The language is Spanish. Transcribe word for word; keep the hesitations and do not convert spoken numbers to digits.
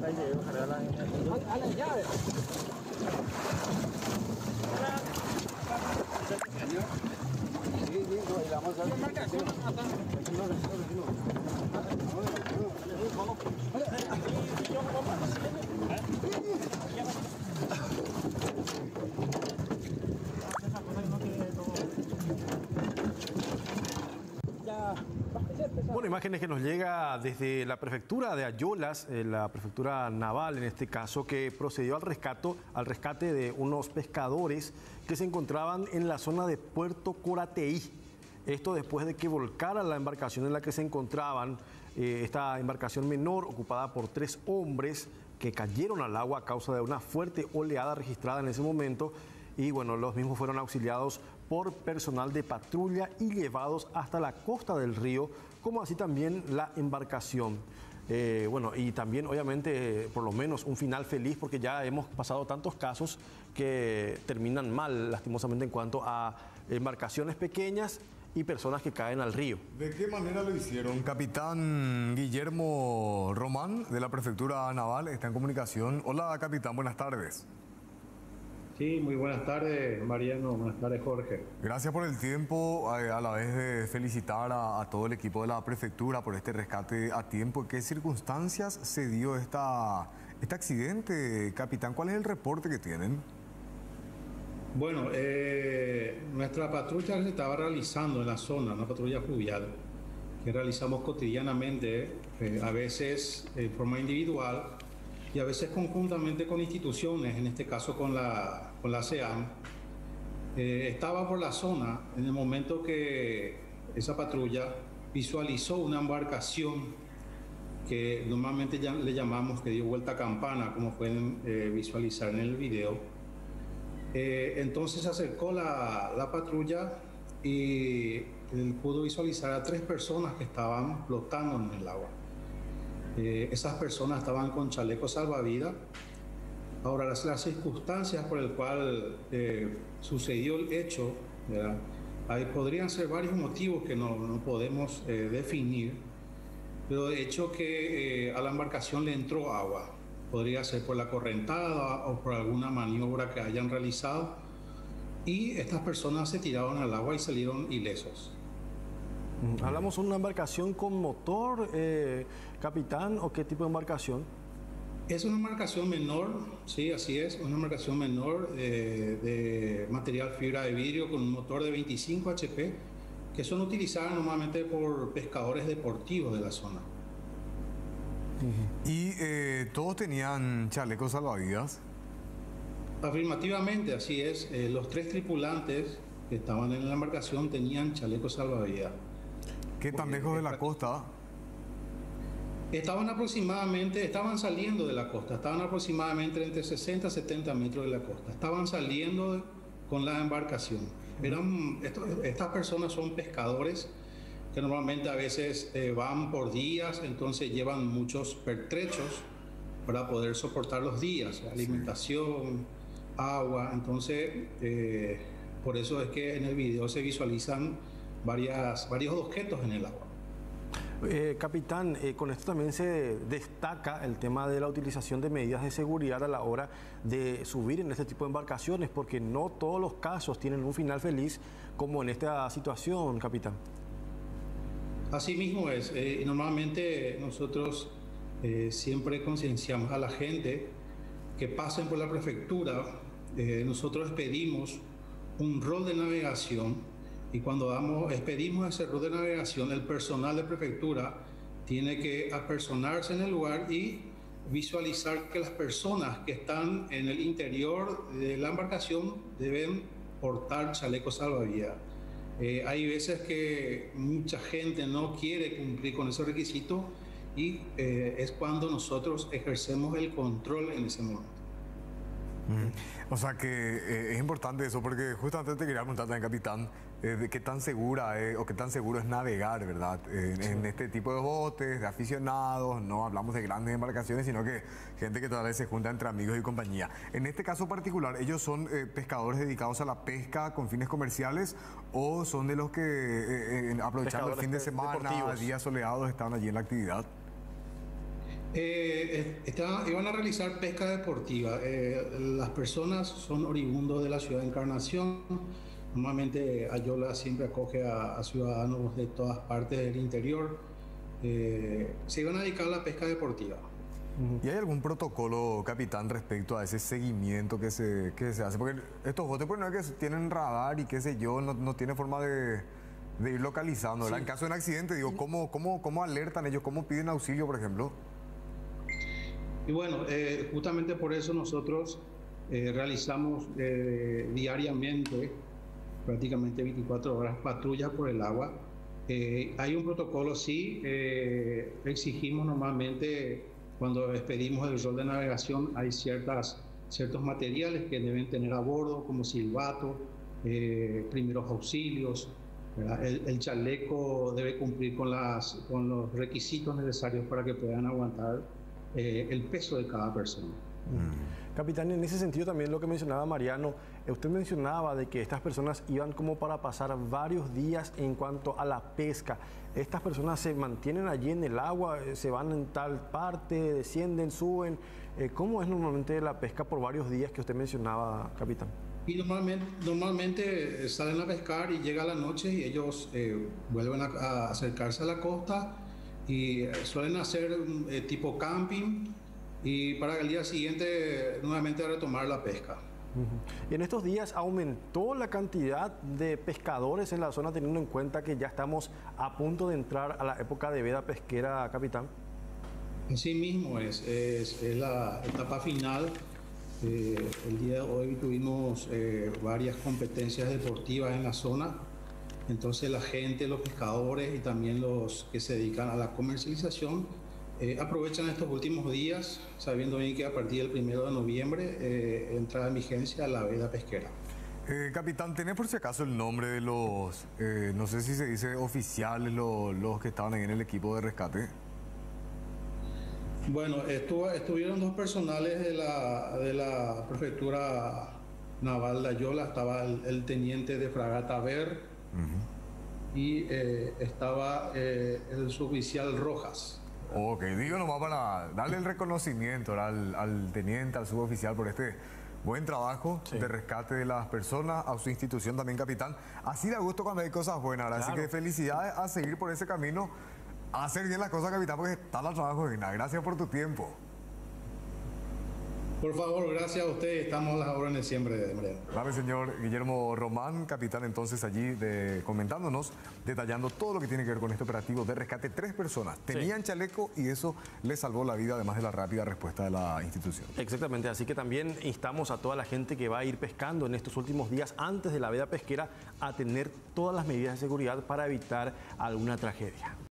A la llave. Sí, sí, no, y la vamos a ver. Tranquilo, tranquilo, tranquilo. Bueno, imágenes que nos llega desde la prefectura de Ayolas, eh, la prefectura naval en este caso, que procedió al rescate, al rescate de unos pescadores que se encontraban en la zona de Puerto Corateí. Esto después de que volcara la embarcación en la que se encontraban, eh, esta embarcación menor ocupada por tres hombres que cayeron al agua a causa de una fuerte oleada registrada en ese momento. Y bueno, los mismos fueron auxiliados por personal de patrulla y llevados hasta la costa del río, como así también la embarcación. Eh, bueno, y también obviamente por lo menos un final feliz, porque ya hemos pasado tantos casos que terminan mal, lastimosamente, en cuanto a embarcaciones pequeñas y personas que caen al río. ¿De qué manera lo hicieron? Capitán Guillermo Román, de la Prefectura Naval, está en comunicación. Hola, capitán, buenas tardes. Sí, muy buenas tardes, Mariano. Buenas tardes, Jorge. Gracias por el tiempo, a, a la vez de felicitar a, a todo el equipo de la prefectura por este rescate a tiempo. ¿En qué circunstancias se dio esta, este accidente, capitán? ¿Cuál es el reporte que tienen? Bueno, eh, nuestra patrulla que se estaba realizando en la zona, una patrulla fluvial, que realizamos cotidianamente, eh, a veces en forma individual, y a veces conjuntamente con instituciones, en este caso con la, con la SEAM, eh, estaba por la zona en el momento que esa patrulla visualizó una embarcación que normalmente ya le llamamos que dio vuelta a campana, como pueden eh, visualizar en el video. Eh, entonces se acercó la, la patrulla y él pudo visualizar a tres personas que estaban flotando en el agua. Eh, esas personas estaban con chalecos salvavidas. Ahora, las, las circunstancias por las cuales eh, sucedió el hecho, ¿verdad? Ahí podrían ser varios motivos que no, no podemos eh, definir, pero de hecho que eh, a la embarcación le entró agua. Podría ser por la correntada o por alguna maniobra que hayan realizado, y estas personas se tiraron al agua y salieron ilesos. ¿Hablamos de una embarcación con motor, eh, capitán, o qué tipo de embarcación? Es una embarcación menor, sí, así es, una embarcación menor eh, de material fibra de vidrio con un motor de veinticinco H P, que son utilizadas normalmente por pescadores deportivos de la zona. Uh-huh. ¿Y eh, todos tenían chalecos salvavidas? Afirmativamente, así es. Eh, los tres tripulantes que estaban en la embarcación tenían chalecos salvavidas. ¿Qué tan lejos de la costa? Estaban aproximadamente, estaban saliendo de la costa, estaban aproximadamente entre sesenta y setenta metros de la costa. Estaban saliendo con la embarcación. Eran, esto, estas personas son pescadores que normalmente a veces eh, van por días, entonces llevan muchos pertrechos para poder soportar los días, alimentación, agua. Entonces, eh, por eso es que en el video se visualizan varias, varios objetos en el agua. Eh, capitán, eh, con esto también se destaca el tema de la utilización de medidas de seguridad a la hora de subir en este tipo de embarcaciones, porque no todos los casos tienen un final feliz como en esta situación, capitán. Así mismo es. Eh, normalmente nosotros eh, siempre concienciamos a la gente que pasen por la prefectura. Eh, nosotros pedimos un rol de navegación. Y cuando damos, expedimos ese rol de navegación, el personal de prefectura tiene que apersonarse en el lugar y visualizar que las personas que están en el interior de la embarcación deben portar chalecos salvavidas. Eh, hay veces que mucha gente no quiere cumplir con ese requisito y eh, es cuando nosotros ejercemos el control en ese momento. O sea que eh, es importante eso, porque justamente te quería preguntar también, capitán, eh, de qué tan segura es, o qué tan seguro es navegar, ¿verdad? Eh, sí. En este tipo de botes, de aficionados, no hablamos de grandes embarcaciones, sino que gente que tal vez se junta entre amigos y compañía. En este caso particular, ¿ellos son eh, pescadores dedicados a la pesca con fines comerciales o son de los que, eh, eh, aprovechando el fin de semana, días soleados, están allí en la actividad? Eh, está- iban a realizar pesca deportiva. Eh, las personas son oriundos de la ciudad de Encarnación. Normalmente Ayola siempre acoge a, a ciudadanos de todas partes del interior. Eh, se iban a dedicar a la pesca deportiva. ¿Y hay algún protocolo, capitán, respecto a ese seguimiento que se, que se hace? Porque estos botes, pues no es que tienen radar y qué sé yo, no, no tiene forma de, de ir localizando, ¿verdad? Sí. En caso de un accidente, digo, ¿cómo, cómo, cómo alertan ellos? ¿Cómo piden auxilio, por ejemplo? Y bueno, eh, justamente por eso nosotros eh, realizamos eh, diariamente, prácticamente veinticuatro horas, patrullas por el agua. Eh, hay un protocolo, sí, eh, exigimos normalmente, cuando expedimos el rol de navegación, hay ciertas, ciertos materiales que deben tener a bordo, como silbato, eh, primeros auxilios, ¿verdad? El, el chaleco debe cumplir con, las, con los requisitos necesarios para que puedan aguantar eh, el peso de cada persona. Capitán, en ese sentido también lo que mencionaba Mariano, eh, usted mencionaba de que estas personas iban como para pasar varios días en cuanto a la pesca. ¿Estas personas se mantienen allí en el agua, eh, se van en tal parte, descienden, suben? Eh, ¿Cómo es normalmente la pesca por varios días que usted mencionaba, capitán? Y normalmente, normalmente eh, salen a pescar y llega la noche y ellos eh, vuelven a, a acercarse a la costa y eh, suelen hacer eh, tipo camping y para el día siguiente nuevamente retomar la pesca. Uh-huh. Y en estos días aumentó la cantidad de pescadores en la zona, teniendo en cuenta que ya estamos a punto de entrar a la época de veda pesquera, capitán. Así mismo es, es, es la etapa final. Eh, el día de hoy tuvimos eh, varias competencias deportivas en la zona, entonces la gente, los pescadores y también los que se dedican a la comercialización eh, aprovechan estos últimos días, sabiendo bien que a partir del primero de noviembre eh, entra en vigencia la veda pesquera. Eh, capitán, ¿tenés por si acaso el nombre de los, eh, no sé si se dice oficiales, los, los que estaban ahí en el equipo de rescate? Bueno, estuvo, estuvieron dos personales de la, de la prefectura naval de Ayola, estaba el, el teniente de fragata Ver uh-huh. y eh, estaba eh, el suboficial Rojas. Ok, digo nomás para darle el reconocimiento al, al teniente, al suboficial por este buen trabajo sí. de rescate de las personas, a su institución también, capitán. Así da gusto cuando hay cosas buenas, claro. Así que felicidades a seguir por ese camino, a hacer bien las cosas, capitán, porque está el trabajo digna. Gracias por tu tiempo. Por favor, gracias a ustedes. Estamos a las órdenes siempre de Mariano. Vale, señor Guillermo Román, capitán, entonces allí de, comentándonos, detallando todo lo que tiene que ver con este operativo de rescate. Tres personas tenían sí. chaleco y eso les salvó la vida, además de la rápida respuesta de la institución. Exactamente, así que también instamos a toda la gente que va a ir pescando en estos últimos días antes de la veda pesquera a tener todas las medidas de seguridad para evitar alguna tragedia.